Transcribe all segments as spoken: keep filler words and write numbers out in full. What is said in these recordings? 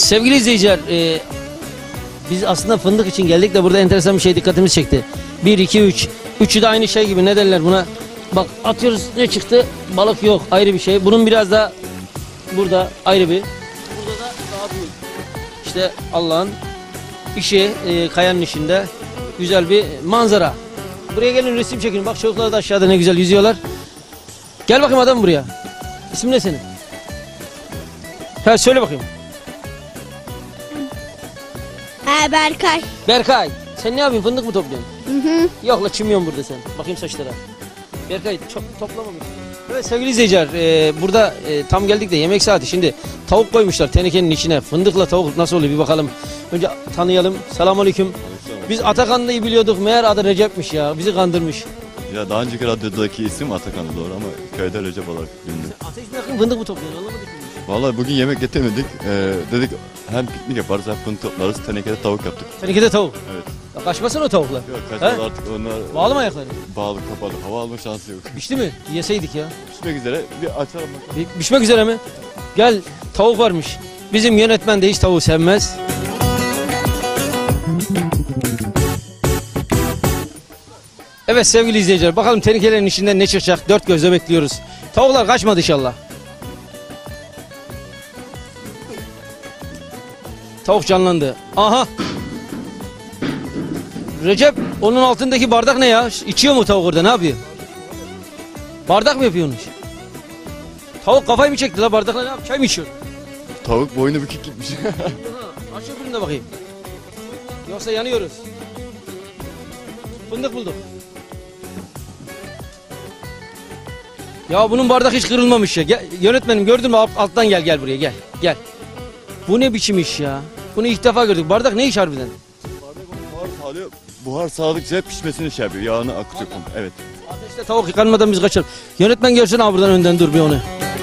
sevgili izleyiciler, e, biz aslında fındık için geldik de burada enteresan bir şey dikkatimizi çekti. bir, iki, üç. Üçü de aynı şey gibi, ne derler buna? Bak atıyoruz, ne çıktı? Balık yok, ayrı bir şey. Bunun biraz da burada ayrı bir. Burada da daha büyük. İşte Allah'ın işi, e, kayanın işinde güzel bir manzara. Buraya gelin, resim çekin. Bak çocuklar da aşağıda ne güzel yüzüyorlar. Gel bakayım adam buraya. İsmin ne senin? Ha, söyle bakayım. Ha, Berkay. Berkay. Sen ne yapıyorsun? Fındık mı topluyorsun? Hı hı. Yok la, çimiyorsun burada sen. Bakayım saçlara. Berkay çok toplamamış. Evet sevgili izleyiciler, e, burada e, tam geldik de yemek saati. Şimdi tavuk koymuşlar tenekenin içine. Fındıkla tavuk nasıl oluyor bir bakalım. Önce tanıyalım. Selamünaleyküm. Biz Atakanlı'yı biliyorduk. Meğer adı Recep'miş ya. Bizi kandırmış. Ya daha önceki radyodaki isim Atakan'dı doğru ama köyde Recep olarak bilindi. Ateş yakın fındık mı topluyorsun? Anlamadık mı? Vallahi bugün yemek getirmedik. Ee, dedik hem piknik yaparız hem fındık toplarız. Tenekede tavuk yaptık. Tenekede tavuk. Evet. Ya kaçmasın o tavuklar. Yok He? kaçmadı artık onlar. Bağlı mı ayakları? Bağlı kapalı. Hava alma şansı yok. Pişti mi? Yeseydik ya. Pişmek üzere bir açalım bakalım. Bir- Pişmek üzere mi? Gel, tavuk varmış. Bizim yönetmen de hiç tavuğu sevmez. Evet sevgili izleyiciler, bakalım tenekelerin içinden ne çıkacak? Dört gözle bekliyoruz. Tavuklar kaçmadı inşallah. Tavuk canlandı. Aha. Recep, onun altındaki bardak ne ya? İçiyor mu tavuk orada, ne yapıyor? Bardak mı yapıyormuş? Tavuk kafayı mı çekti la, bardakla ne yapıyor? Çay mı içiyor? Tavuk boynu bükük gitmiş. Aç öbürünü de bakayım. Yoksa yanıyoruz. Fındık bulduk. Ya bunun bardak hiç kırılmamış ya. Gel, yönetmenim gördün mü? Alt- Alttan gel, gel buraya, gel. Gel. Bu ne biçim iş ya? Bunu ilk defa gördük. Bardak ne iş harbiden? Buhar sağlıyor. Buhar sağladıkça pişmesini şey yapıyor. Yağını akıtıyor. Evet. Ateşte tavuk yıkanmadan biz kaçalım. Yönetmen görsün abi, buradan önden dur bir onu.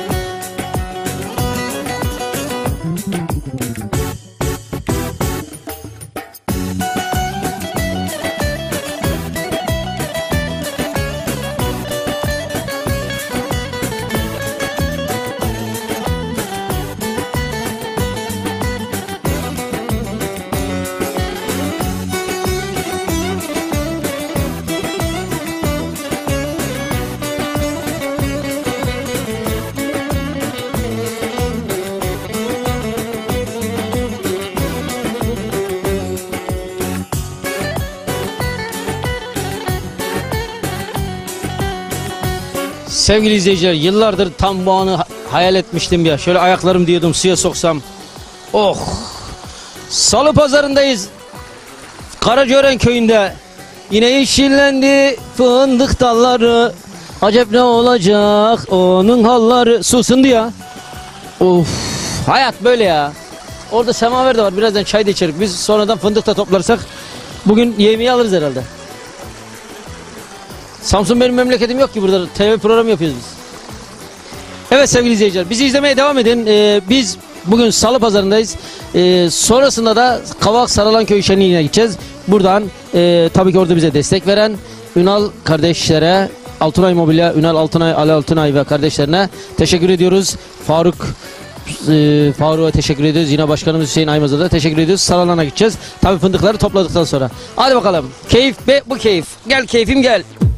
Sevgili izleyiciler, yıllardır tam bu anı ha- hayal etmiştim ya. Şöyle ayaklarım diyordum suya soksam. Oh! Salı pazarındayız. Karacören köyünde. Yine yeşillendi fındık dalları. Acep ne olacak onun halları. Su ısındı ya. Of! Hayat böyle ya. Orada semaver de var. Birazdan çay da içerik. Biz sonradan fındık da toplarsak bugün yemeği alırız herhalde. Samsun benim memleketim yok ki, burada T V programı yapıyoruz biz. Evet sevgili izleyiciler, bizi izlemeye devam edin. Ee, biz bugün Salı Pazarı'ndayız. Ee, sonrasında da Kavak Saralanköy Şenliği'ne gideceğiz. Buradan e, tabii ki orada bize destek veren Ünal kardeşlere, Altınay Mobilya, Ünal Altınay, Ali Altınay ve kardeşlerine teşekkür ediyoruz. Faruk e, Faruk'a teşekkür ediyoruz. Yine başkanımız Hüseyin Aymaz'a da teşekkür ediyoruz. Saralan'a gideceğiz. Tabii fındıkları topladıktan sonra. Hadi bakalım. Keyif be bu keyif. Gel keyfim gel.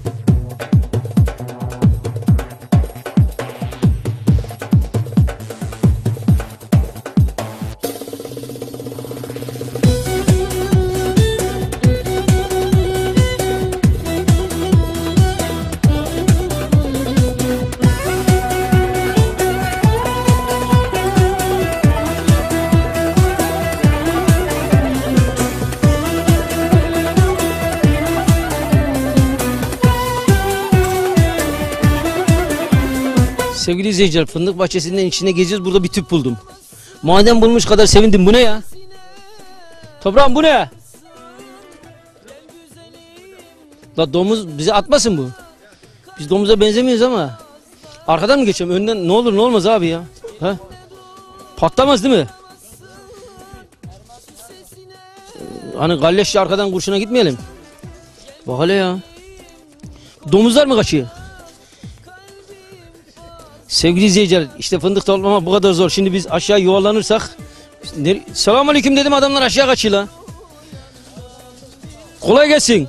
Sevgili izleyiciler, fındık bahçesinden içine geziyoruz. Burada bir tüp buldum. Madem bulmuş kadar sevindim. Bu ne ya? Toprağım bu ne? La domuz bize atmasın bu. Biz domuza benzemiyoruz ama. Arkadan mı geçelim? Önden ne olur ne olmaz abi ya. Ha? Patlamaz değil mi? Hani galleşle arkadan kurşuna gitmeyelim. Bak hele ya. Domuzlar mı kaçıyor? Sevgili izleyiciler, işte fındık toplamak bu kadar zor. Şimdi biz aşağı yuvarlanırsak Ne, selamünaleyküm dedim, adamlar aşağı kaçıyor lan. Kolay gelsin.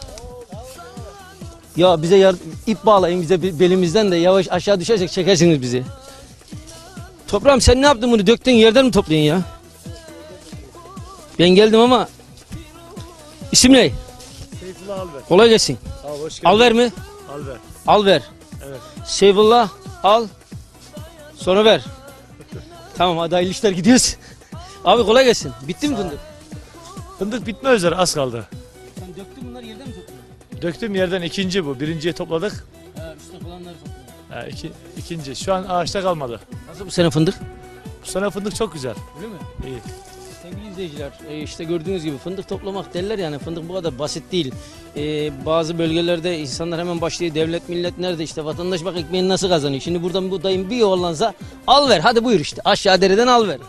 Ya bize yar, ip bağlayın bize be- belimizden de yavaş aşağı düşersek çekersiniz bizi. Toprağım sen ne yaptın bunu, döktün yerden mi toplayın ya? Ben geldim ama isim ne? Seyfullah Alver. Kolay gelsin. Sağ ol, hoş geldin. Al ver mi? Alver. Al ver. Evet. Seyfullah al. Sonra ver. Tamam hadi hayırlı işler, gidiyoruz. Abi kolay gelsin. Bitti mi fındık? Fındık bitme üzere, az kaldı. Sen döktün bunları yerden mi topladın? Döktüğüm yerden ikinci bu. Birinciyi topladık. Ha, üstte falanları topladın. Ha, iki, ikinci. Şu an ağaçta kalmadı. Nasıl bu sene fındık? Bu sene fındık çok güzel. Öyle mi? İyi. Sevgili izleyiciler, e, işte gördüğünüz gibi fındık toplamak derler, yani fındık bu kadar basit değil. E, bazı bölgelerde insanlar hemen başlıyor, devlet millet nerede, işte vatandaş bak ekmeğini nasıl kazanıyor. Şimdi buradan bu dayım bir yuvarlansa al ver, hadi buyur işte aşağı dereden al ver.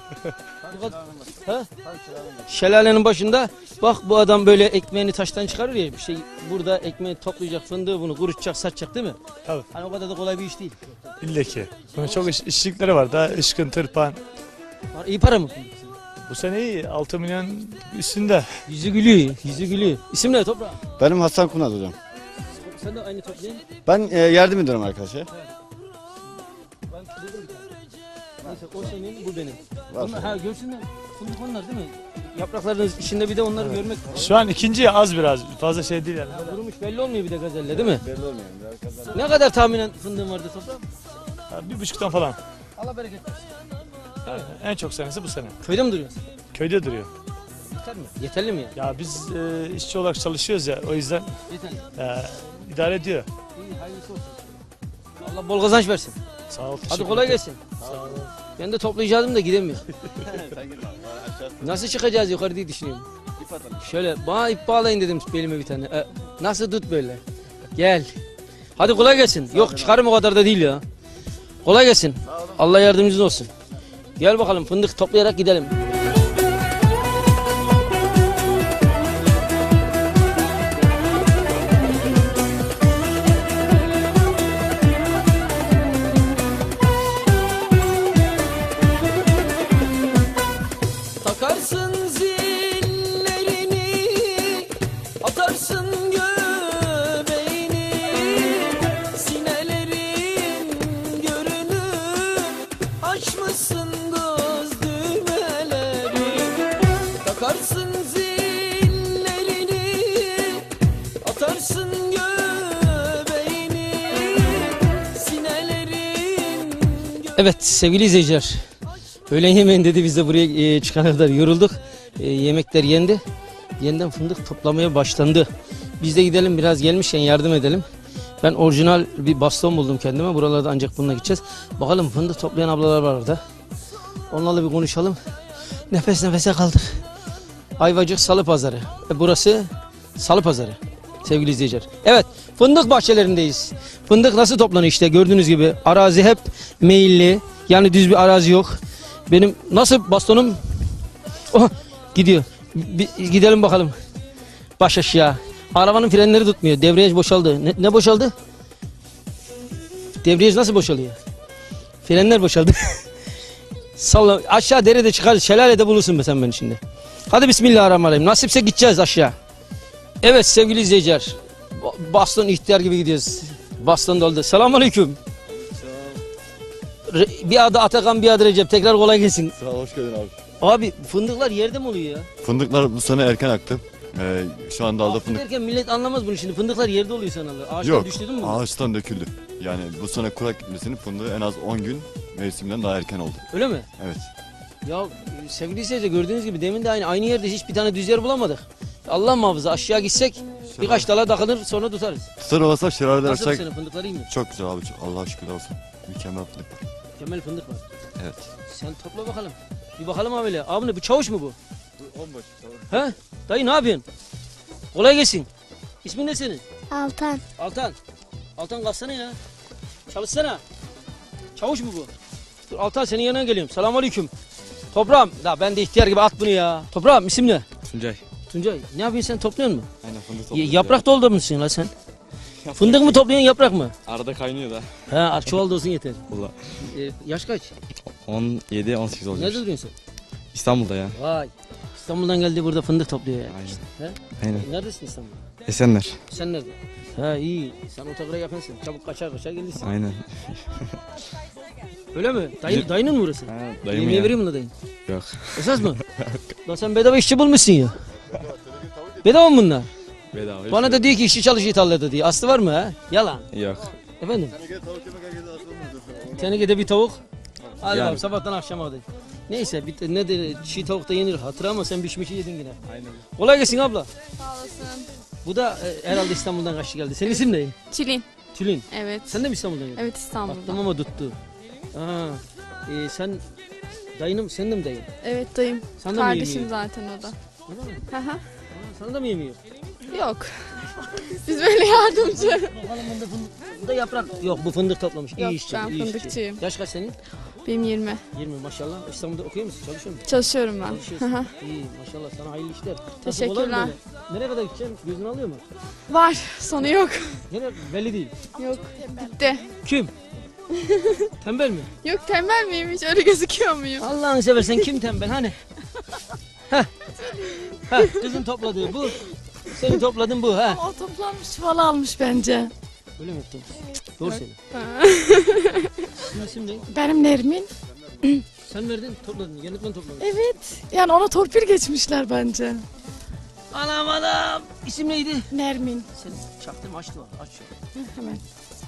Ha? Şelalenin başında bak bu adam böyle ekmeğini taştan çıkarır ya, bir şey burada ekmeği toplayacak, fındığı bunu kurutacak, satacak değil mi? Tabii. Hani o kadar da kolay bir iş değil. İlle ki. Bunun çok iş, işçilikleri var. Daha ışkın, tırpan. Var, iyi para mı? Bu sene iyi. altı milyon üstünde. Yüzü gülüyor, yüzü gülüyor. İsim ne toprağım? Benim Hasan Kunaz hocam. Sen de aynı toplayın. Ben e, yardım ediyorum arkadaşa. Ben buldum bir tane. Neyse o senin, bu benim. Var Onlar, ha görsünler. Fındık onlar değil mi? Yaprakların içinde bir de onları görmek. Şu an ikinci az biraz. Fazla şey değil yani. Ya, kurumuş belli olmuyor bir de gazelle değil mi? Belli olmuyor. Biraz kazan. Ne kadar tahminen fındığın vardı toprağım? Ha, bir buçuktan falan. Allah bereket versin. Yani en çok senesi bu sene. Köyde mi duruyorsun? Köyde duruyor. Yeter mi? Yeterli mi ya? Ya biz e, işçi olarak çalışıyoruz ya. O yüzden Yeterli. e, idare ediyor. İyi, hayırlısı olsun. Allah bol kazanç versin. Sağ ol. Hadi teşekkür kolay ederim. gelsin. Sağ ol. Ben de toplayacaktım da gidemiyorum. Nasıl çıkacağız yukarı diye düşünüyorum. Şöyle bana ip bağlayın dedim belime bir tane. E, nasıl tut böyle? Gel. Hadi kolay gelsin. Yok çıkarım o kadar da değil ya. Kolay gelsin. Allah yardımcınız olsun. Gel bakalım fındık toplayarak gidelim. Takarsın zillerini, atarsın göbeğini, sinelerin görünür, açmışsın göz düğmeleri. Takarsın zillerini, atarsın göbeğini, sinelerin gö- Evet sevgili izleyiciler. Öğlen yemeğin dedi, biz de buraya e, çıkana kadar yorulduk. E, yemekler yendi. Yeniden fındık toplamaya başlandı. Biz de gidelim biraz, gelmişken yardım edelim. Ben orijinal bir baston buldum kendime. Buralarda ancak bununla gideceğiz. Bakalım fındık toplayan ablalar var orada. Onlarla bir konuşalım. Nefes nefese kaldık. Ayvacık Salı Pazarı. E, burası Salı Pazarı. Sevgili izleyiciler. Evet, fındık bahçelerindeyiz. Fındık nasıl toplanıyor işte gördüğünüz gibi. Arazi hep meyilli. Yani düz bir arazi yok. Benim nasıl bastonum? Oh, gidiyor. Bir, gidelim bakalım. Baş aşağı. Arabanın frenleri tutmuyor. Debriyaj boşaldı. Ne, ne boşaldı? Debriyaj nasıl boşalıyor? Frenler boşaldı. Salla aşağı, derede çıkar, şelalede bulursun be sen beni şimdi. Hadi bismillahirrahmanirrahim. Nasipse gideceğiz aşağı. Evet sevgili izleyiciler. Baston ihtiyar gibi gidiyoruz. Baston doldu. Selamünaleyküm. Bir adı Atakan, bir adı Recep. Tekrar kolay gelsin. Sağ ol, hoş geldin abi. Abi fındıklar yerde mi oluyor ya? Fındıklar bu sene erken aktı. Ee, şu anda dalda Aktı fındık derken millet anlamaz bunu şimdi. Fındıklar yerde oluyor sanırlar. Ağaçtan yok. düştü değil mi? Ağaçtan döküldü. Yani bu sene kurak gitmesinin fındığı en az on gün mevsimden daha erken oldu. Öyle mi? Evet. Ya e, sevgili izleyiciler, gördüğünüz gibi demin de aynı aynı yerde hiç bir tane düz yer bulamadık. Allah muhafaza, aşağı gitsek birkaç dala takılır sonra tutarız. Tutar olsa şelaleler Nasıl bu aşağı... sene fındıklar iyi mi? Çok güzel abi. çok- Allah'a şükürler olsun. Mükemmel fındık var. Mükemmel fındık var. Evet. Sen topla bakalım. Bir bakalım abiyle. Abi ne bu, çavuş mu bu? Onbaşı. He? Dayı ne yapıyorsun? Kolay gelsin. İsmin ne senin? Altan. Altan. Altan kalksana ya. Çalışsana. Çavuş mu bu? Dur Altan, senin yanına geliyorum. Selamünaleyküm. Toprağım. Da ben de ihtiyar gibi at bunu ya. Toprağım isim ne? Tuncay. Tuncay. Ne yapıyorsun sen, topluyor musun? Aynen fındık Y- topluyoruz yaprak doldurmuşsun la sen. ya. Fındık mı topluyorsun, yaprak mı? Arada kaynıyor da. He, ar- çuval da olsun yeter. Valla. Ee, yaş kaç? on yedi on sekiz olacak. Nerede duruyorsun İstanbul'da ya. Vay. İstanbul'dan geldi burada fındık topluyor ya. Aynen. İşte, he? Aynen. Neredesin İstanbul'da? Esenler. Sen nerede? Ha iyi. Sen otogara yakınsın. Çabuk kaçar kaçar gelirsin. Aynen. Öyle mi? Dayın, dayının mı burası? Ha, dayım Yemeğe ya. vereyim mi la dayın? Yok. Esas mı? Lan sen bedava işçi bulmuşsun ya. Bedava mı bunlar? Bedava. Bana da diyor ki işçi çalışıyor tarlada diyor. Aslı var mı ha? Yalan. Yok. Efendim? Tenekede bir tavuk. Hadi Yani. bakalım sabahtan akşama kadar. Neyse bir, ne de çiğ tavuk da yenir hatıra ama sen pişmişi yedin yine. Aynen. Kolay gelsin abla. Sağ olasın. Bu da e, herhalde İstanbul'dan kaçtı geldi. Senin isim ne? Çilin. Tülin. Evet. Sen de mi İstanbul'dan geldin? Evet Baktım İstanbul'da. ama tuttu. Aa, e, sen dayının sen de mi dayın? Evet dayım. Sen de mi Kardeşim yemiyor? zaten o da. Öyle mi? Hı hı. Aa, Sana da mı yemiyor? Yok. Biz böyle yardımcı. Bakalım bunda fındık. Bu da yaprak. Yok bu fındık toplamış. Yok, iyi işçi. ben iyi işçi. fındıkçıyım. Yaş kaç senin? Benim yirmi. yirmi maşallah. İstanbul'da okuyor musun? Çalışıyor musun? Çalışıyorum ben. Çalışıyorsun. Hı hı. İyi maşallah sana hayırlı işler. Nasıl, Teşekkürler. kolay mı böyle? Nereye kadar gideceksin? Gözün alıyor mu? Var. Sonu yok. Yine belli değil. Yok. Bitti. Kim? Tembel mi? Yok tembel miyim hiç? Öyle gözüküyor muyum? Allah'ını seversen kim tembel hani? Heh. Heh, kızın topladığı bu. Senin topladığın bu ha. O toplanmış çuval almış bence. Öyle mi yaptın? Doğru söyle. Senin isim ne? Benim Nermin. Sen verdin, topladın. Yönetmen topladı. Evet. Yani ona torpil geçmişler bence. Anam anam. İsim neydi? Nermin. Sen çaktırma açtı var. Aç. Hı, hemen.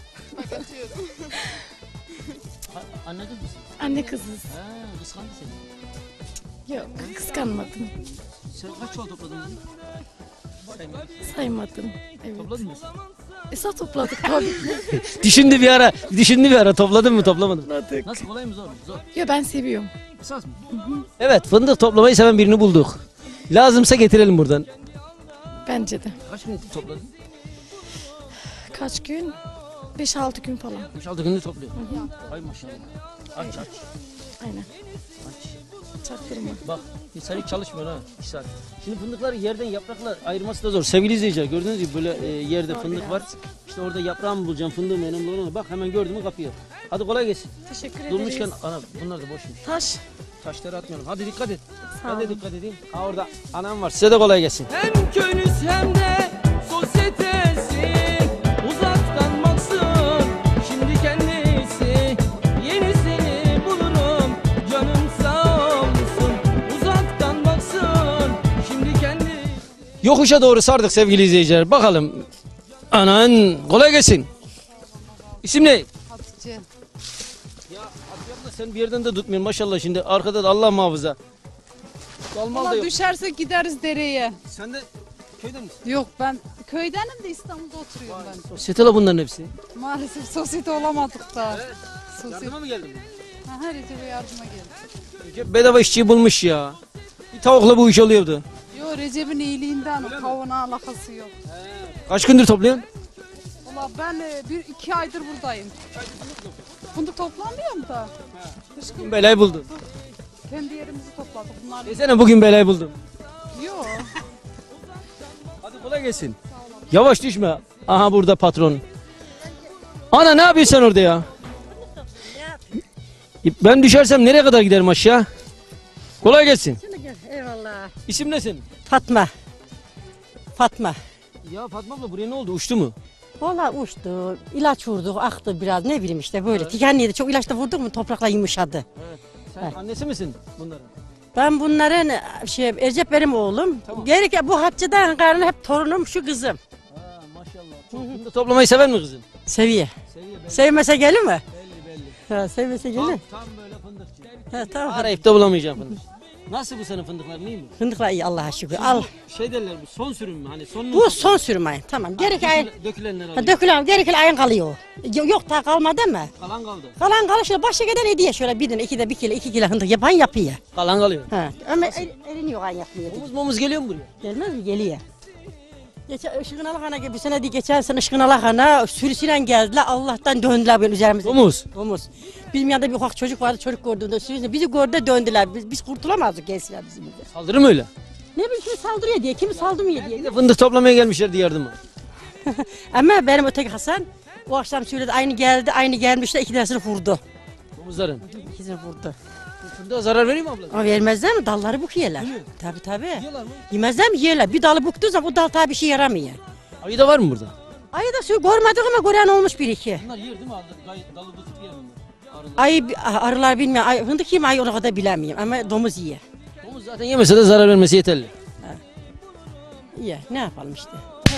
Ha, anne kız mısın? Anne kızız. Ha, kıskandı seni. Yok kıskanmadım. Sen kaç çuval topladın? Saymadın. Saymadım. Evet. Topladın mı? Esas topladık tabii. Düşündü bir ara. Düşündü bir ara. Topladın mı toplamadın mı? Topladık. Nasıl kolay mı zor mu? Zor. Yo ben seviyorum. Esas mı? Evet fındık toplamayı seven birini bulduk. Lazımsa getirelim buradan. Bence de. Kaç gün topladın? Kaç gün? beş altı gün falan. beş altı günde topluyor. Ay maşallah. Aç aç. Aynen. Aç. Çaktırma. Bak insan hiç çalışmıyor ha. iki saat. Şimdi fındıkları yerden yaprakla ayırması da zor. Sevgili izleyiciler gördüğünüz gibi böyle e, yerde Zor fındık var. birazcık. İşte orada yaprağı mı bulacağım fındığı mı önemli olan o. Bak hemen gördün mü kapıyor. Hadi kolay gelsin. Teşekkür ederiz. Durmuşken ana bunlar da boşmuş. Taş. Taşları atmayalım. Hadi dikkat et. Sağ Ben de olun. dikkat edeyim. Ha orada anam var. Size de kolay gelsin. Hem köyünüz hem de sosyetesi uzaktan baksın şimdi kendisi yenisini bulurum canım sağ olsun uzaktan baksın şimdi kendisi. Yokuşa doğru sardık sevgili izleyiciler. Bakalım. Anan kolay gelsin. İsim ne? Hatice. Ya Hatice abla sen bir yerden de tutmuyorsun maşallah şimdi. Arkada da Allah muhafaza. Dalmal da Valla yok. düşersek gideriz dereye. Sen de köyden misin? Yok ben köydenim de İstanbul'da oturuyorum ben. Sosyetela bunların hepsi. Maalesef sosyete olamadık da. Sosyete. Yardıma mı geldin? Ha, her Recep'e yardıma geldim. Recep bedava işçiyi bulmuş ya. Bir tavukla bu iş oluyordu. Yo Recep'in iyiliğinden o tavuğuna alakası yok. Kaç gündür topluyorsun? Valla ben e, bir iki aydır buradayım. Fındık toplanmıyor mu da? Kışkın Belayı buldum. kendi yerimizi topladık. Bunlar Desene bugün belayı buldum. yok. Hadi kolay gelsin. Yavaş düşme. Aha burada patron. Ana ne yapıyorsun sen orada ya? Ben düşersem nereye kadar giderim aşağı? Kolay gelsin. Eyvallah. İsim ne senin? Fatma. Fatma. Ya Fatma abla buraya ne oldu? Uçtu mu? Valla uçtu, ilaç vurduk, aktı biraz ne bileyim işte böyle. Tikenliydi, çok ilaç da vurduk mu toprakla yumuşadı. Sen Evet. annesi misin bunların? Ben bunların şey, Recep benim oğlum. Tamam. Gerek bu Hatice'den karnı hep torunum şu kızım. Ha maşallah. Fındık toplamayı sever mi kızın? Seviye. Seviyor belli. Sevmese gelir mi? Belli belli. Ha, sevmese gelir. Tam, tam böyle fındıkçı. Ha, tamam. Arayıp da bulamayacağım fındık. Nasıl bu senin fındıkların iyi mi? Fındıkla iyi Allah'a şükür. Al. Şey derler bu son sürüm mü? Hani son mu? Bu son sürüm ayın. Tamam. Gerek ayın. Dökülen- Dökülenler Ha, alıyor. dökülen, gerek ayın kalıyor. Yo- Yok da kalmadı mı? Kalan kaldı. Kalan kalan şöyle başa giden hediye şöyle birine ikide bir kilo iki kilo fındık yapan yapıyor. Kalan kalıyor. Ha. Ama el, elin yok ayın yapmıyor. Omuz momuz geliyor mu buraya? Gelmez mi? Geliyor. Geçen Işıkın Alakana gibi bu sene değil, geçen sene Işıkın Alakana sürüsüyle geldiler. Allah'tan döndüler böyle üzerimize. Omuz. Omuz. Bizim yanında bir ufak çocuk vardı. Çocuk gördüğünde sürüsüyle bizi gördü döndüler. Biz, biz kurtulamazdık gelsinler bizim bize. Saldırı mı öyle? Ne bileyim kimi saldırıyor diye, kimi saldırmıyor Bir diye. de fındık toplamaya gelmişlerdi yardıma. Ama benim öteki Hasan o akşam söyledi aynı geldi, aynı gelmişler iki tanesini vurdu. Domuzların. İkisini vurdu. Fındığa zarar veriyor mu abla? Ama vermezler mi? Dalları bukuyerler. Değil mi? Tabii tabii. Yiyorlar mı? Yemezler mi? Yerler. Bir dalı buktuğu zaman o dal tabii bir şey yaramıyor. Ayı da var mı burada? Ayı da suyu görmedik ama gören olmuş bir iki. Bunlar yer değil mi? Gayet dalı tutup yer bunlar. Arılar. Ayı, arılar bilmiyorum. Ay, fındık yiyeyim ayı ona kadar bilemiyorum ama domuz yiyor. Domuz zaten yemese de zarar vermesi yeterli. İyi. Ne yapalım işte.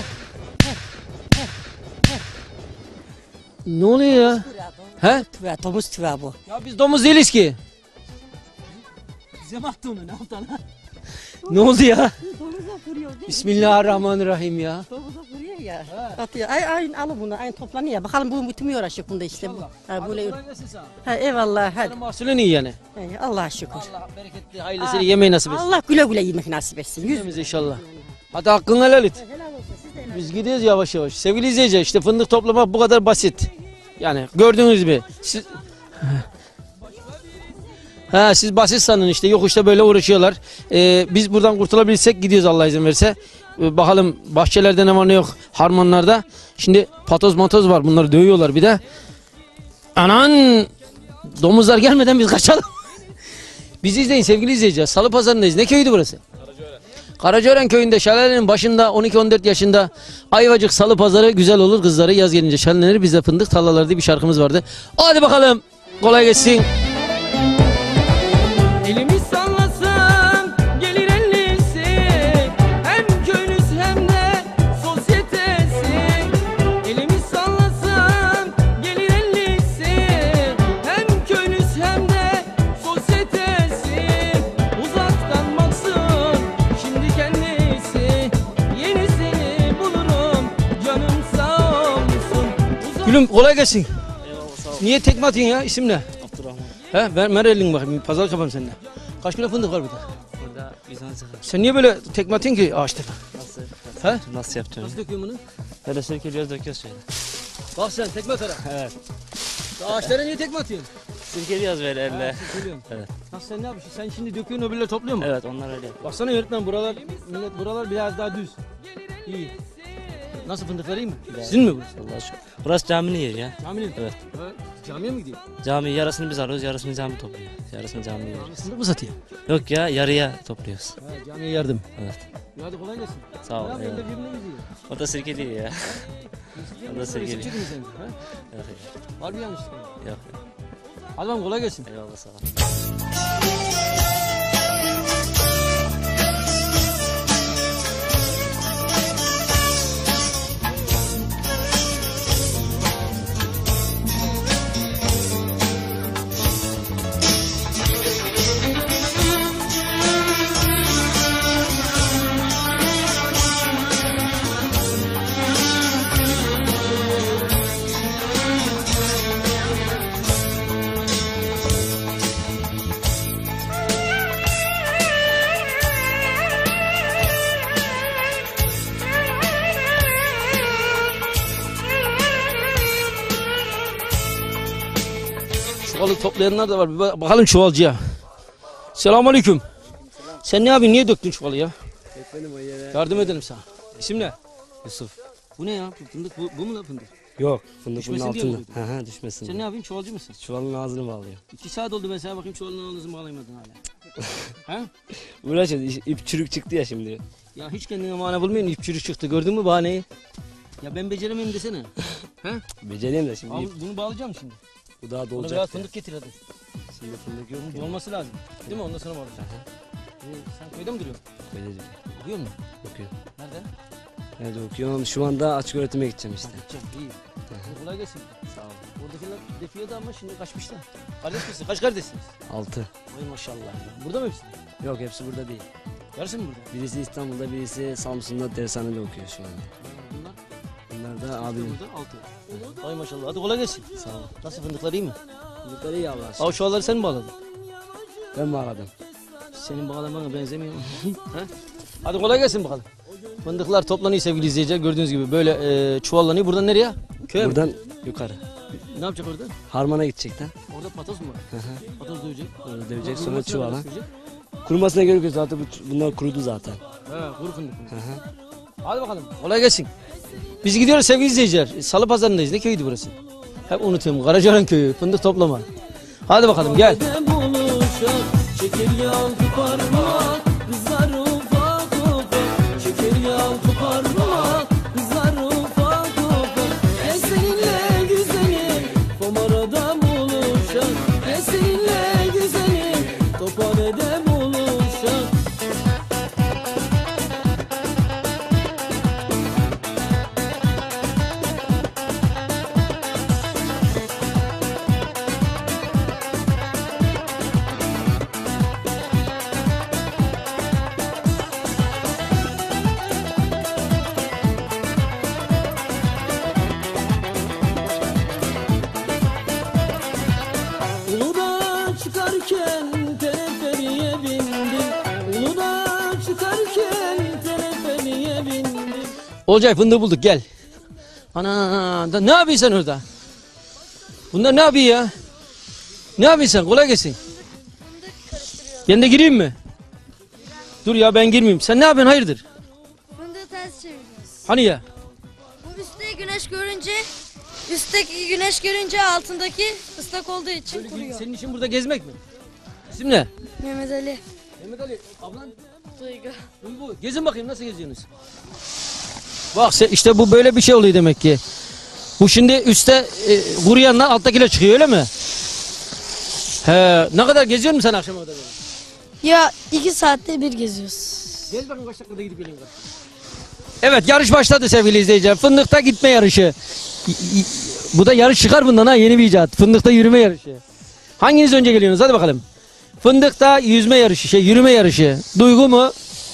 Ne oluyor ya? He? Tüve, domuz tüve bu. Ya biz domuz değiliz ki. Bize mi attı onu? Ne yaptı lan? Ne oldu ya? Domuza vuruyor değil mi? Bismillahirrahmanirrahim ya. Domuza vuruyor ya. Atıyor. Ay ay al bunu. Ay toplanıyor. Bakalım bu bütün uğraşıyor bunda işte bu. Ha böyle. Ha eyvallah hadi. Mahsulün iyi yani. Hey, Allah'a şükür. Allah bereketli hayırlısıyla yemeği nasip etsin. Allah güle güle yemek nasip etsin. Yüz. Yüzümüz inşallah. Hadi hakkını helal et. Helal olsun siz de helal. Biz gidiyoruz yavaş yavaş. Sevgili izleyiciler işte fındık toplamak bu kadar basit. Yani gördüğünüz gibi. Siz... Ha, siz basit sanın işte yokuşta böyle uğraşıyorlar. Ee, biz buradan kurtulabilsek gidiyoruz Allah izin verirse. Ee, bakalım bahçelerde ne var ne yok harmanlarda. Şimdi patoz matoz var bunları dövüyorlar bir de. Anan domuzlar gelmeden biz kaçalım. Bizi izleyin sevgili izleyiciler. Salı pazarındayız. Ne köyüydü burası? Karacaören. Karacaören köyünde şelalenin başında on iki on dört yaşında Ayvacık Salı pazarı güzel olur kızları yaz gelince şenlenir. Bizde fındık tarlaları diye bir şarkımız vardı. Hadi bakalım kolay gelsin. Elimi sallasam gelir ellisi, hem köylüs hem de sosyetesi. Elimi sallasam gelir ellisi, hem köylüs hem de sosyetesi. Uzaktan baksın şimdi kendisi, yenisini bulurum canım sağ olsun. Uzak... Gülüm kolay gelsin. Niye tekme atıyorsun ya? İsim ne? Abdurrahman. He ver, ver elini bakayım. Pazarlık yapalım seninle. Kaç kilo fındık var burada? Burada yüz on sekiz. Sen niye böyle tekme atıyorsun ki ağaçta? Nasıl? He? Nasıl yapacağım? Nasıl döküyorsun bunu? Böyle sirkeliyoruz döküyoruz şöyle. Bak sen tekme atarak. Evet. Ağaçlara niye tekme atıyorsun? Sirkeliyoruz böyle elle. Söylüyorum. Evet. Nasıl sen ne yapıyorsun? Sen şimdi döküyorsun öbürleri topluyor mu? Evet onlar öyle. Baksana öğretmen buralar, millet buralar biraz daha düz. İyi. Nasıl fındıklar iyi mi? Sizin mi burası? Allah'a şükür. Burası caminin yeri ya. Caminin mi? Evet. Ha, camiye mi gidiyor? Cami yarısını biz alıyoruz, yarısını cami topluyor. Yarısını cami yiyoruz. Fındık mı satıyor? Yok ya yarıya topluyoruz. Ha, camiye yardım. Evet. Ya hadi kolay gelsin. Sağ ol. Ne yapıyorsun? eyvallah. Evde birbirine gidiyor. O da sirkeliyor ya. O da sirkeliyor. Resim çekin sen. Ha? Yok Var mı yanlışlık? yok. Yok. Hadi bakalım kolay gelsin. Eyvallah sağ ol. Çuvalı toplayanlar da var. Bir bak- bakalım çuvalcıya. Selamünaleyküm. Sen ne yapıyorsun? Niye döktün çuvalı ya? Benim o yere. Yardım edelim sana. İsim ne? Yusuf. Bu ne ya? Bu fındık bu, bu mu lan fındık? Yok fındık bunun Düşmesin diye mi altında. koydun? Hı hı düşmesin. Sen ne diye. yapıyorsun? Çuvalcı mısın? Çuvalın ağzını bağlıyor. İki saat oldu ben sana bakayım çuvalın ağzını bağlayamadın hala. ha? Uğraşıyoruz ip çürük çıktı ya şimdi. Ya hiç kendine mane bulmuyorsun. İp çürük çıktı. Gördün mü bahaneyi? Ya ben beceremem desene. ha? Becereyim de şimdi Al, ip. bunu bağlayacağım şimdi. Bu daha Buna dolacak. biraz ya. fındık getir hadi. Şimdi fındık yok. Bunun dolması lazım. Değil mi? Ondan sonra bağlayacağım. Ee, sen köyde mi duruyorsun? Becereyim. Okuyor musun? Okuyorum. Nerede? Evet okuyorum. Şu anda açık öğretime gideceğim işte. Gideceğim. İyi. Hadi kolay gelsin. Sağ ol. Oradakiler defiyordu ama şimdi kaçmışlar. Kardeş misin? Kaç kardeşsiniz? Altı. Vay maşallah. ya. Burada mı hepsi? Yok hepsi burada değil. Yarısı mı burada? Birisi İstanbul'da, birisi Samsun'da dershanede okuyor şu anda. Bunlar. Bunlar da Abi abim. burada altı. Vay maşallah. Hadi kolay gelsin. Sağ ol. Nasıl fındıklar iyi mi? Fındıkları iyi Allah'a şükür. Av çuvalları sen mi bağladın? Ben bağladım. Senin bağlamana benzemiyor mu? Ha? Hadi kolay gelsin bakalım. Fındıklar toplanıyor sevgili izleyiciler. Gördüğünüz gibi böyle e, çuvallanıyor. Buradan nereye? Köye mi? Buradan yukarı. Ne yapacak orada? Harmana gidecekten. Orada patos mu var? Hı hı. Patos dövecek. Orada dövecek sonra Kurumasına çuvala. kadar sürecek. Kurumasına gerek yok zaten bu- bunlar kurudu zaten. He, kuru fındık. Hı hı. Hadi bakalım. Kolay gelsin. Biz gidiyoruz sevgili izleyiciler. Salı pazarındayız. Ne köyüydü burası? Hep unutuyorum. Karacaören köyü. Fındık toplama. Hadi bakalım gel. Şeker yağ parmak, kızlar ufak ufak. Şeker yağ parmak, kızlar ufak ufak. Ben seninle güzelim, komarada buluşak. Ben seninle güzelim, tophanede buluşak. Uludağ'a çıkarken teleferiye bindim. Uludağ'a çıkarken teleferiye bindim. Olcay fındığı bulduk gel. Ana da ne yapıyorsun sen orada? Bunlar ne yapıyor ya? Ne yapıyorsun sen? Kolay gelsin. Ben de gireyim mi? Dur ya ben girmeyeyim. Sen ne yapıyorsun hayırdır? Fındığı ters çeviriyoruz. Hani ya? Bu üstte güneş görünce, üstteki güneş görünce altındaki ıslak olduğu için kuruyor. Senin için burada gezmek mi? İsim ne? Mehmet Ali. Mehmet Ali ablan. Duygu. Duygu. Gezin bakayım nasıl geziyorsunuz? Bak se- işte bu böyle bir şey oluyor demek ki. Bu şimdi üstte e, kuruyanlar alttakiler çıkıyor öyle mi? He, ne kadar geziyor musun sen akşama kadar böyle? Ya iki saatte bir geziyoruz. Gel bakın kaç dakikada gidip geleyim. Evet yarış başladı sevgili izleyiciler. Fındıkta gitme yarışı. Y- y- Bu da yarış çıkar bundan ha yeni bir icat. Fındıkta yürüme yarışı. Hanginiz önce geliyorsunuz hadi bakalım. Fındıkta yüzme yarışı şey yürüme yarışı. Duygu mu?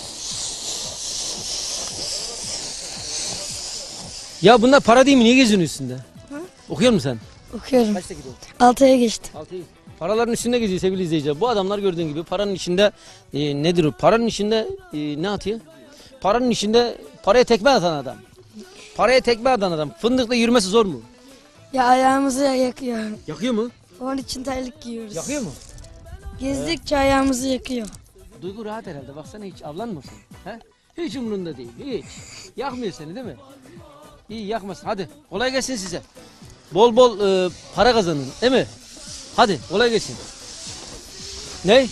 Ya bunlar para değil mi? Niye geziyorsun üstünde? Hı? Okuyor musun sen? Okuyorum. Kaçta gidiyorsun? Altıya geçtim. Altıyı. Paraların üstünde geziyor sevgili izleyiciler. Bu adamlar gördüğün gibi paranın içinde e, nedir o? Paranın içinde e, ne atıyor? Paranın içinde paraya tekme atan adam. Paraya tekme atan adam. Fındıkla yürümesi zor mu? Ya ayağımızı yakıyor. Yakıyor mu? Onun için terlik giyiyoruz. Yakıyor mu? Gezdikçe ayağımızı yakıyor. Duygu rahat herhalde. Baksana hiç avlanmıyorsun. He? Hiç umurunda değil. Hiç. Yakmıyor seni değil mi? İyi yakmasın. Hadi kolay gelsin size. Bol bol e, para kazanın değil mi? Hadi kolay gelsin. Ne?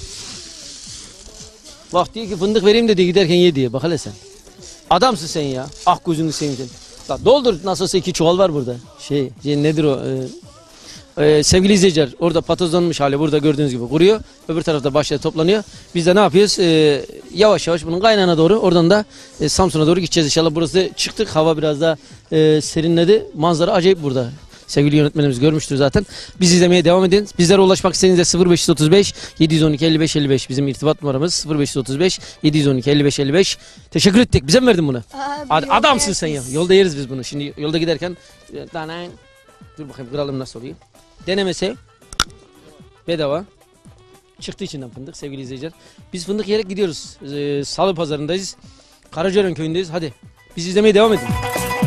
Bak diyor ki fındık vereyim de diyor, giderken ye diye. Bak hele sen. Adamsın sen ya. Ah gözünü seveyim. La doldur nasılsa iki çuval var burada. Şey, şey nedir o? Ee, e, sevgili izleyiciler orada patozlanmış hali burada gördüğünüz gibi kuruyor. Öbür tarafta başta toplanıyor. Biz de ne yapıyoruz? Ee, yavaş yavaş bunun kaynağına doğru oradan da e, Samsun'a doğru gideceğiz inşallah. Burası çıktık. Hava biraz daha e, serinledi. Manzara acayip burada. Sevgili yönetmenimiz görmüştür zaten. Biz izlemeye devam edin. Bizlere ulaşmak istediğinizde sıfır beş otuz beş yedi yüz on iki elli beş elli beş bizim irtibat numaramız sıfır beş otuz beş yedi yüz on iki elli beş elli beş. Teşekkür ettik. Bize mi verdin bunu? Abi, Ad- yolda adamsın sen ya. yersiz. Yolda yeriz biz bunu. Şimdi yolda giderken Danay. Dur bakayım kıralım nasıl oluyor. Denemesi bedava. Çıktı içinden fındık sevgili izleyiciler. Biz fındık yiyerek gidiyoruz. Ee, Salı pazarındayız. Karacaören köyündeyiz. Hadi biz izlemeye devam edin.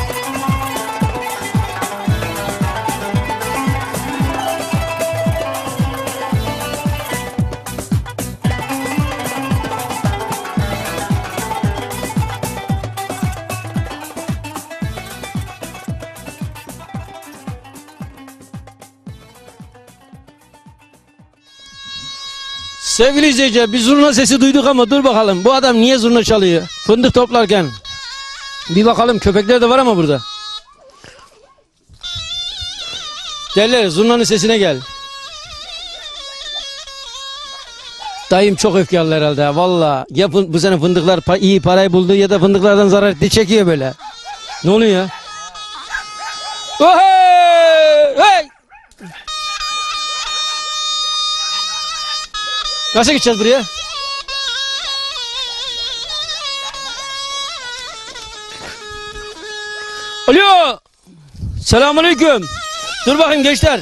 Sevgili izleyiciler bir zurna sesi duyduk ama dur bakalım bu adam niye zurna çalıyor? Fındık toplarken. Bir bakalım köpekler de var ama burada. Derler zurnanın sesine gel. Dayım çok öfkeli herhalde valla. Ya bu, bu sene fındıklar pa iyi parayı buldu ya da fındıklardan zarar etti çekiyor böyle. Ne oluyor ya? Oh, hey! Hey! Nasıl gideceğiz buraya? Alo. Selamünaleyküm. Dur bakayım gençler.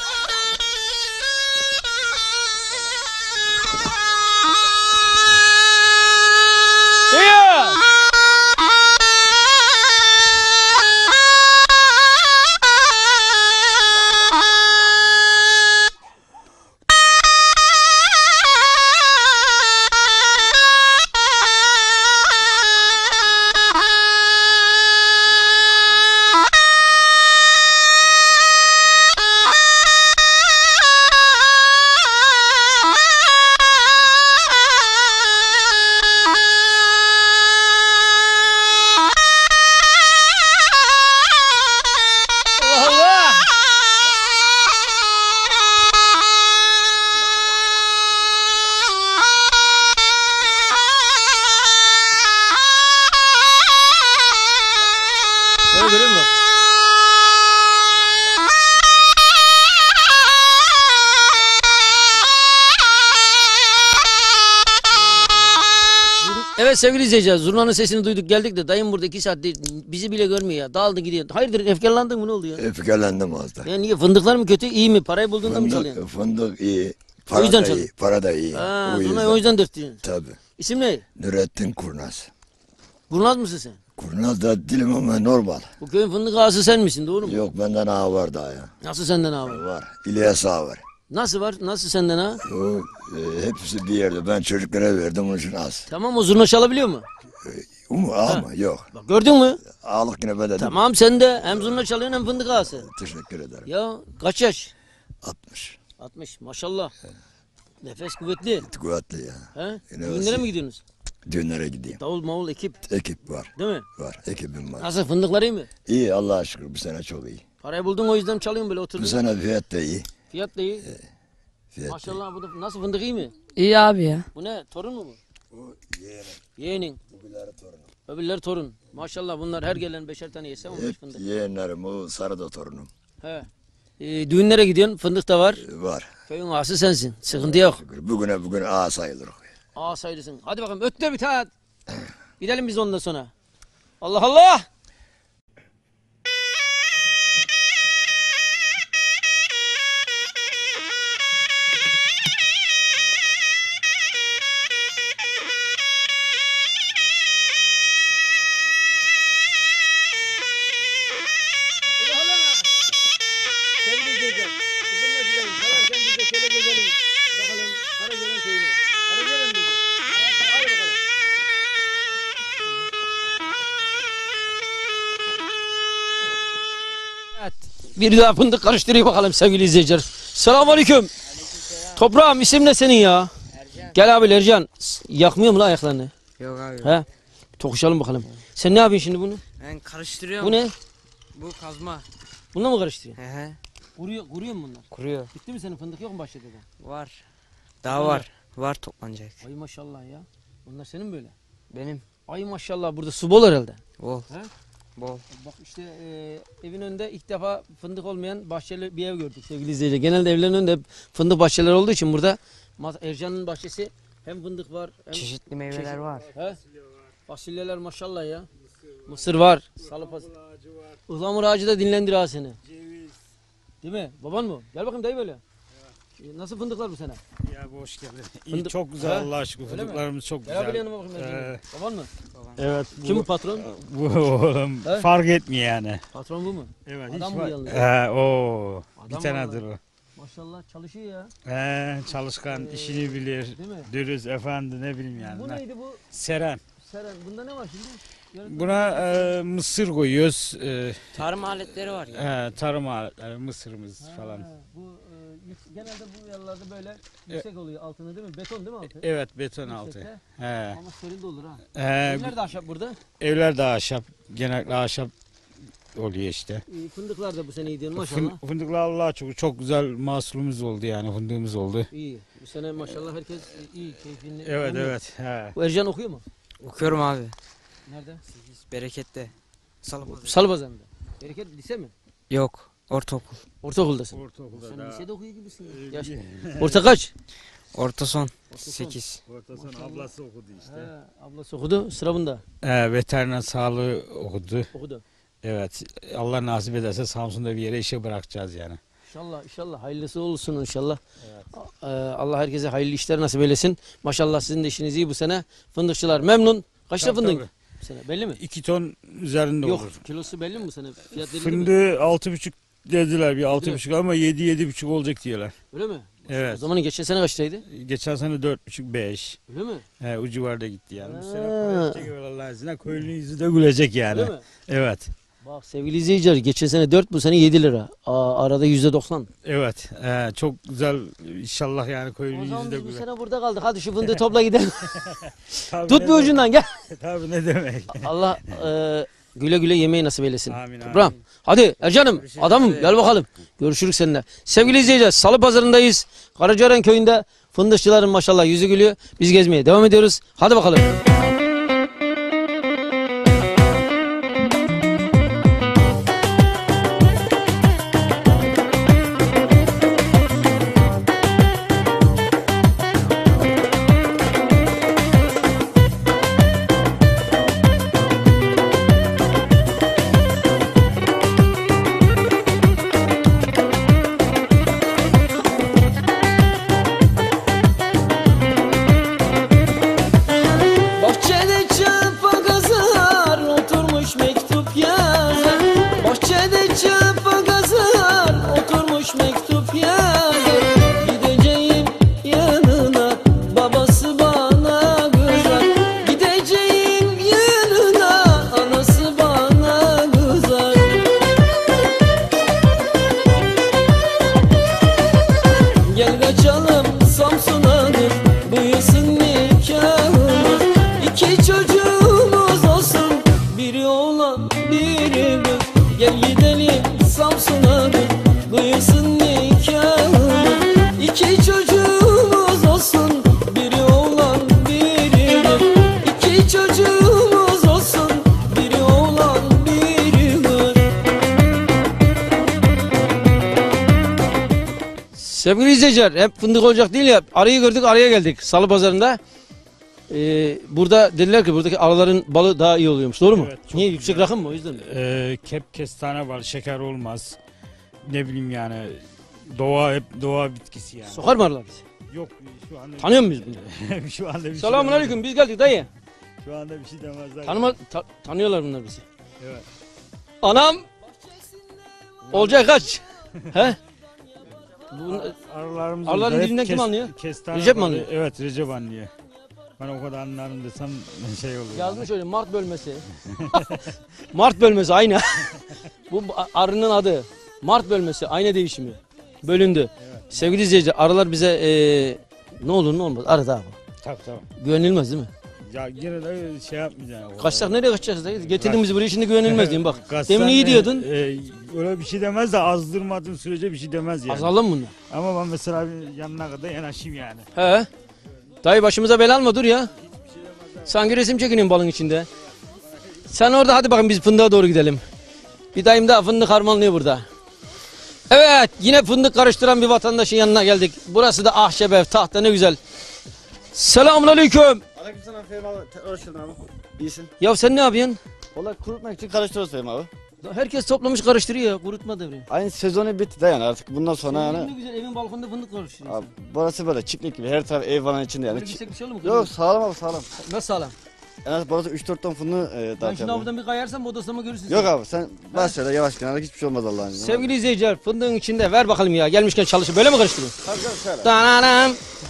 İyi. Evet sevgili izleyiciler, zurnanın sesini duyduk geldik de dayım burada iki saattir bizi bile görmüyor ya. Dağıldı gidiyor. Hayırdır, efkarlandın mı, ne oldu ya? Öfkelendim az da. Ya niye, fındıklar mı kötü, iyi mi? Parayı bulduğunda mı Fındık, çalıyorsun? fındık iyi. O Para yüzden da çal- iyi. Para da iyi. Ha, o yüzden. zurnayı o yüzden dörttün. Tabii. İsim ne? Nurettin Kurnaz. Kurnaz mısın sen? Kurnaz da dilim ama normal. Bu köyün fındık ağası sen misin, doğru mu? Yok benden ağa var daha ya. Nasıl senden abi? Var. İlyas ağa var. Nasıl var? Nasıl senden ha? O e, hepsi bir yerde. Ben çocuklara verdim onun için az. Tamam, o zurna çalabiliyor mu? O mu ağa mı? Yok. Bak gördün mü? Ağalık yine ben dedim. Tamam, sen de hem zurna çalıyorsun hem fındık ağası. Teşekkür ederim. Ya kaç yaş? altmış. altmış maşallah. Nefes kuvvetli. Kuvvetli ya. He? Yine Düğünlere olsun. mi gidiyorsunuz? Düğünlere gideyim. Davul mavul ekip Ekip var. değil mi? Var. Ekibim var. Nasıl, fındıklar iyi mi? İyi Allah'a şükür bu sene çok iyi. Parayı buldun, o yüzden çalıyorsun böyle Bu oturdun. sene fiyat da iyi. Fiyat da iyi. Fiyat da Maşallah, bu da nasıl, fındık iyi mi? İyi abi ya. Bu ne? Torun mu bu? iyi. Yeğenim. Yeğenin. Bugünleri torunum. Öbürleri torun. Maşallah, bunlar her gelen beşer tane yese on beş Hep fındık. yeğenlerim o sarı da torunum. He. Ee, düğünlere gidiyorsun, fındık da var. Var. Köyün ağası sensin. Sıkıntı yok. Şükür. Bugüne bugün ağa sayılır. Ağa sayılısın. Hadi bakalım, ötte bir tane. Gidelim biz ondan sonra. Allah Allah! Sevgili izleyiciler, kızımla gidelim. Çalarken biz de şöyle gezelim. Bakalım Karagören köyüne. Karagören dedi. Hadi bakalım. Evet. Bir daha fındık karıştırıyor bakalım sevgili izleyiciler. Selamünaleyküm. Toprağım, isim ne senin ya? Ercan. Gel abi Ercan. Yakmıyor mu la ayaklarını? Yok abi. He? Tokuşalım bakalım. Sen ne yapıyorsun şimdi bunu? Ben karıştırıyorum. Bu ne? Bu kazma. Bununla mı karıştırıyorsun? He he. Kuruyor, kuruyor mu bunlar? Kuruyor. Bitti mi senin fındık, yok mu bahçede de? Var. Daha var. Var toplanacak. Ay maşallah ya. Bunlar senin böyle. Benim. Ay maşallah, burada su bol herhalde. Bol. He? Bol. Bak işte e, evin önünde ilk defa fındık olmayan bahçeli bir ev gördük sevgili izleyiciler. Genelde evlerin önünde hep fındık bahçeleri olduğu için burada Ma- Ercan'ın bahçesi hem fındık var hem Çeşitli meyveler çeşit- var. He? Fasulyeler maşallah ya. Mısır var. Salıpas. Ihlamur ağacı da dinlendir ha seni. Değil mi? Baban mı? Gel bakayım dayı böyle. E, Nasıl fındıklar bu sene? Ya bu hoş geldin. İyi, Fındık- çok güzel He? Allah'a şükür. Öyle mi? Fındıklarımız çok Gel abi güzel. yanıma bakayım Ercan'ım. Ee, Baban mı? Evet. Kim bu patron? Bu oğlum He? fark etmiyor yani. Patron bu mu? Evet. Adam hiç mı var- yalnız? He, o. Bir Adam tanedir vallahi. o. Maşallah çalışıyor ya. He, çalışkan, Ee, işini bilir. değil mi? Dürüst, efendi ne bileyim yani. Bu Ben- neydi bu? Seren. Seren. Bunda ne var şimdi? Yarın- Buna e, mısır koyuyoruz. E, Tarım aletleri var ya. he, tarım aletleri, mısırımız Ha, falan. Bu e, yük- genelde bu yerlerde böyle yüksek oluyor altında değil mi? Beton değil mi altı? Evet, beton altı. Yüksekte. He. Ama steril de olur ha. He, Evler de ahşap burada. evler de ahşap. Genellikle ahşap oluyor işte. E, fındıklar da bu sene iyi diyor Fın- maşallah. Fındıklar Allah'a çok çok güzel mahsulümüz oldu yani fındığımız oldu. İyi. Bu sene maşallah herkes iyi keyfini. Evet memnun. evet. He. Bu Ercan okuyor mu? Okuyorum abi. Nerede? Berekette. Salı Salıpazarı'nda. Bereket lise mi? Yok. Ortaokul. Ortaokuldasın. Ortaokulda Sen da. lisede okuyor gibisin. ya. Yaş. Orta kaç? Orta son. Orta son. sekiz. Orta son ablası okudu işte. He, ablası okudu. Sıra bunda. Ee, veteriner sağlığı okudu. Okudu. Evet. Allah nasip ederse Samsun'da bir yere işe bırakacağız yani. İnşallah inşallah hayırlısı olsun inşallah. Ee, Allah herkese hayırlı işler nasip eylesin. Maşallah sizin de işiniz iyi bu sene. Fındıkçılar memnun. Kaç lira Tabii, fındık tabii. bu sene belli mi? İki ton üzerinde Yok olur. kilosu belli mi bu sene? Fiyat belli mi? Fındığı altı buçuk dediler bir altı mi? buçuk ama yedi yedi buçuk olacak diyorlar. Öyle mi? O Evet. zaman geçen sene kaç liraydı? Geçen sene dört buçuk beş. Öyle mi? He, o civarda gitti yani. Bu sene Ha. para edecek Allah'ın izniyle köylünün yüzü de gülecek yani. Öyle mi? Evet. Bak sevgili izleyiciler geçen sene dört bu sene yedi lira. Aa, arada yüzde doksan. Evet. He, çok güzel inşallah yani O köylünün zaman yüzü de biz bu gülecek. sene burada kaldık. Hadi şu fındığı topla gidelim. Tabii Tut ne bir ucundan gel. demek- Tabii ne demek. Allah e, güle güle yemeği nasip eylesin. Amin, amin. Toprağım. Hadi Ercan'ım adamım gel bakalım. Görüşürüz seninle. Sevgili izleyiciler Salı Pazarı'ndayız. Karacören köyünde fındıkçıların maşallah yüzü gülüyor. Biz gezmeye devam ediyoruz. Hadi bakalım. Samsun'adır buyursun nikahımız. İki çocuğumuz olsun, biri oğlan biri kız. Gel gidelim Samsun'adır buyursun nikahımız. İki çocuğumuz olsun, biri oğlan biri kız. İki çocuğumuz olsun, biri oğlan biri kız. Sevgili izleyiciler, hep fındık olacak değil ya. Arıyı gördük, araya geldik salı pazarında. Ee, burada dediler ki buradaki arıların balı daha iyi oluyormuş. Doğru mu? Evet, çok Niye? güzel. Yüksek rakım mı? O yüzden mi? Ee, kep kestane var, şeker olmaz. Ne bileyim yani doğa hep doğa bitkisi yani. Sokar mı arılar bizi? Yok şu anda. Tanıyor muyuz bunu? şu anda bir şey Selamun demezler. aleyküm, biz geldik dayı. Şu anda bir şey demezler. Tanıma, ta- tanıyorlar bunlar bizi. Evet. Anam! Olacak kaç? He? Bu, Arılarımız arıların hep dilinden kim kes- anlıyor? Kestane Recep mi var. anlıyor? Evet, Recep anlıyor. Ben o kadar anlarım desem şey olur. yazmış öyle Mart bölmesi. Mart bölmesi aynı. Bu arının adı. Mart bölmesi aynı değişimi. Bölündü. Sevgili izleyiciler, arılar bize eee, ne olur ne olmaz arı da bu. Tabii tabii. Güvenilmez değil mi? Ya yine de şey yapmayacaksın. Kaçsak nereye kaçacağız dayı? Getirdin bizi buraya, şimdi güvenilmez diyeyim bak. Kaçsan, Demin iyi diyordun. e, e, öyle bir şey demez de azdırmadığın sürece bir şey demez yani. Azalım bunu. Ama ben mesela bir yanına kadar yanaşayım yani. He. Dayı başımıza bela alma, dur ya. Sanki resim çekiniyorsun balın içinde. Sen orada, hadi bakın biz fındığa doğru gidelim. Bir dayım daha fındık harmanlıyor burada. Evet, yine fındık karıştıran bir vatandaşın yanına geldik. Burası da Ahşebev, tahta ne güzel. Selamun aleyküm. Aleykümselam Fehmi abi. Hoş geldin abi. İyisin. Ya sen ne yapıyorsun? Valla kurutmak için karıştırıyoruz Fehmi abi. Herkes toplamış karıştırıyor ya, kurutma devri. Aynı sezonu bitti de yani artık bundan sonra Senin yani. ne güzel evin balkonunda fındık karıştırıyorsun. Abi, burası böyle çiftlik gibi, her taraf ev falan içinde yani. Böyle gitsek bir şey olur mu? Yok sağlam abi sağlam. Nasıl sağlam? En az burası üç dört ton fındığı e, Ben şimdi dağıtacağım. buradan bir kayarsam bodoslama görürsün. Yok sen. abi sen bas şöyle yavaş kenara, hiçbir şey olmaz Allah'ın izniyle. Sevgili izleyiciler, fındığın içinde ver bakalım ya, gelmişken çalışır. Böyle mi karıştırıyorsun? Tabii tabii şöyle. Dananam.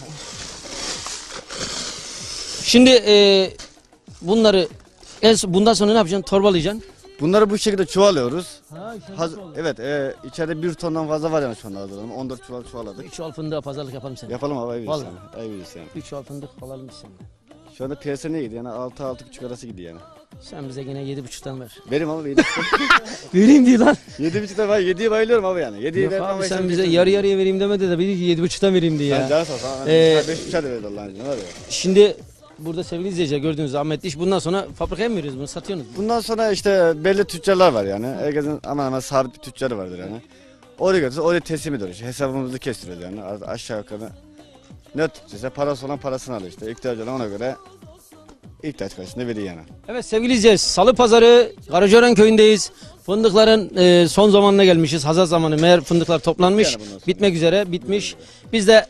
Şimdi e, bunları en son- bundan sonra ne yapacaksın? Torbalayacaksın. Bunları bu şekilde çuvalıyoruz. Ha, Hazır, evet e, içeride bir tondan fazla var yani şu anda hazırlanım. on dört çuval çuvaladık. Bir çuval fındığa pazarlık yapalım sen. Yapalım abi ayıp Vallahi. yani. Ayıp yani. Bir çuval fındık alalım biz senden. Şu anda piyasa ne gidiyor yani altı altı buçuk arası gidiyor yani. Sen bize gene yedi buçuktan ver. Verim abi yedi Vereyim diye lan. yedi buçuktan ben yediye bayılıyorum abi yani. Yediye Yok vermem abi, ama sen işte bize bir- yarı yarıya vereyim demedi de dedi ki yedi buçuktan vereyim diye Sen ya. canı sağ ol. Ee, beş buçuğa da verdi Allah'ın izniyle var ya. Şimdi burada sevgili izleyiciler, gördüğünüz zahmetli iş. Bundan sonra fabrikaya mı veriyoruz bunu, satıyorsunuz mu? Bundan sonra işte belli tüccarlar var yani. Herkesin aman aman sabit bir tüccarı vardır yani. Oraya götürüyoruz, oraya teslim ediyoruz. İşte hesabımızı kestiriyoruz yani. Az- Aşağı yukarı ne tutuyorsa parası olan parasını alıyor işte. İhtiyacı olan ona göre ihtiyaç karşısında veriyor yani. Evet sevgili izleyiciler, Salı Pazarı Karacaören köyündeyiz. Fındıkların e, son zamanına gelmişiz. Hazır zamanı, meğer fındıklar toplanmış. Yani bundan sonra. Bitmek üzere, bitmiş. Biz de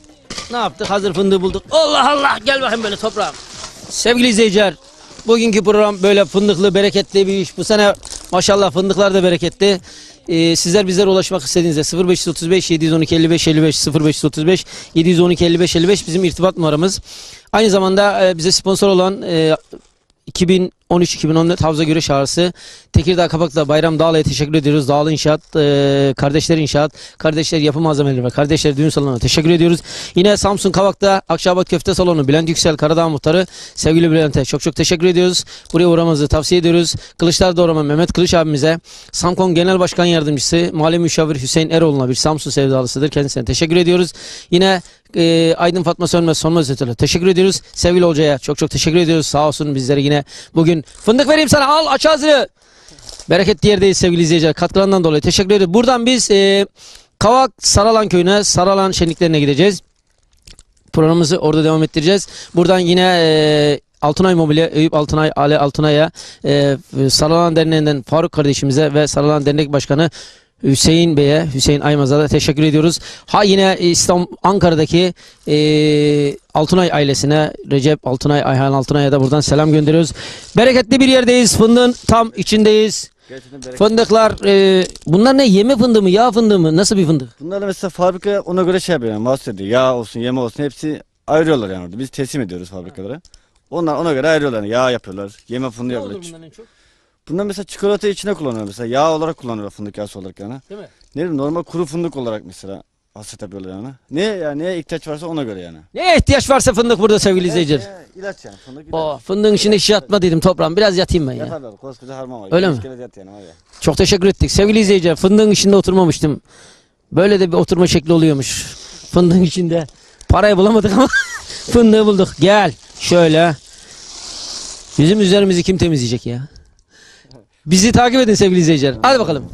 ne yaptık? Hazır fındığı bulduk. Allah Allah, gel bakayım böyle toprağım. Sevgili izleyiciler, bugünkü program böyle fındıklı, bereketli bir iş. Bu sene maşallah fındıklar da bereketli. Ee, sizler bizlere ulaşmak istediğinizde sıfır beş otuz beş yedi yüz on iki elli beş elli beş sıfır beş otuz beş yedi yüz on iki elli beş elli beş bizim irtibat numaramız. Aynı zamanda e, bize sponsor olan e, iki bin on üç iki bin on dört Havza Güreş Ağrısı Tekirdağ Kapak'ta Bayram Dağlı'ya teşekkür ediyoruz. Dağlı İnşaat, e, Kardeşler İnşaat, Kardeşler Yapı Malzemeleri ve Kardeşler Düğün Salonu'na teşekkür ediyoruz. Yine Samsun Kavak'ta Akçabat Köfte Salonu Bülent Yüksel Karadağ Muhtarı sevgili Bülent'e çok çok teşekkür ediyoruz. Buraya uğramanızı tavsiye ediyoruz. Kılıçlar Doğrama Mehmet Kılıç abimize, Samkon Genel Başkan Yardımcısı Mali Müşavir Hüseyin Eroğlu'na bir Samsun sevdalısıdır. Kendisine teşekkür ediyoruz. Yine e, Aydın Fatma Sönmez Sonmaz Ötürü teşekkür ediyoruz. Sevgili Olcay'a çok çok teşekkür ediyoruz. Sağ olsun bizlere yine bugün fındık vereyim sana, al aç ağzını. Bereketli yerdeyiz sevgili izleyiciler. Katkılarından dolayı teşekkür ederiz. Buradan biz e, Kavak Saralan köyüne, Saralan şenliklerine gideceğiz. Programımızı orada devam ettireceğiz. Buradan yine e, Altınay Mobilya, Eyüp Altınay, Ali Altınay'a, e, Saralan Derneği'nden Faruk kardeşimize ve Saralan Dernek Başkanı Hüseyin Bey'e, Hüseyin Aymaz'a da teşekkür ediyoruz. Ha yine İstanbul, Ankara'daki e, Altınay ailesine, Recep Altınay, Ayhan Altınay'a da buradan selam gönderiyoruz. Bereketli bir yerdeyiz. Fındığın tam içindeyiz. Fındıklar, e, bunlar ne? Yeme fındığı mı? Yağ fındığı mı? Nasıl bir fındık? Bunlar da mesela fabrika ona göre şey yapıyor yani. Mahsus ediyor. Yağ olsun, yeme olsun hepsi ayırıyorlar yani orada. Biz teslim ediyoruz fabrikalara. Onlar ona göre ayırıyorlar yani. Yağ yapıyorlar, yeme fındığı Ne olur yapıyorlar. bundan en çok? Bunlar mesela çikolata içine kullanıyorlar mesela. Yağ olarak kullanıyorlar fındık yağısı olarak yani. Değil mi? Ne bileyim normal kuru fındık olarak mesela. hasat yapıyorlar yani. Niye ya? Neye ihtiyaç varsa ona göre yani. Neye ihtiyaç varsa fındık burada sevgili izleyiciler. Evet, ilaç yani. Fındık ilaç. O fındığın içine hiç yatma dedim toprağım. Biraz yatayım ben ya. Yatarlar. Koskoca harman var. Öyle mi? İskelet yat yani var ya. Çok teşekkür ettik. Sevgili izleyiciler, fındığın içinde oturmamıştım. Böyle de bir oturma şekli oluyormuş. Fındığın içinde. Parayı bulamadık ama fındığı bulduk. Gel şöyle. Bizim üzerimizi kim temizleyecek ya? Bizi takip edin sevgili izleyiciler. Hadi bakalım.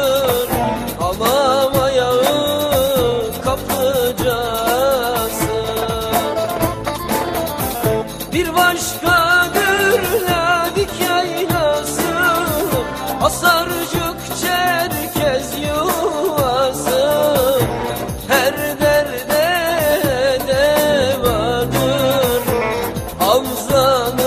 Kaplıcası Bir başkadır Ladik yaylası, Asarcık Çerkez yuvası. Her derde devadır Avzan